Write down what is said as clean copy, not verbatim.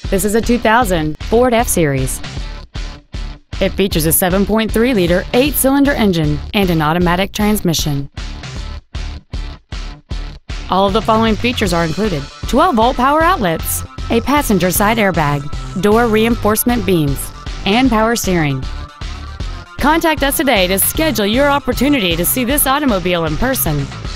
This is a 2000 Ford F-Series. It features a 7.3-liter 8-cylinder engine and an automatic transmission. All of the following features are included: 12-volt power outlets, a passenger side airbag, door reinforcement beams, and power steering. Contact us today to schedule your opportunity to see this automobile in person.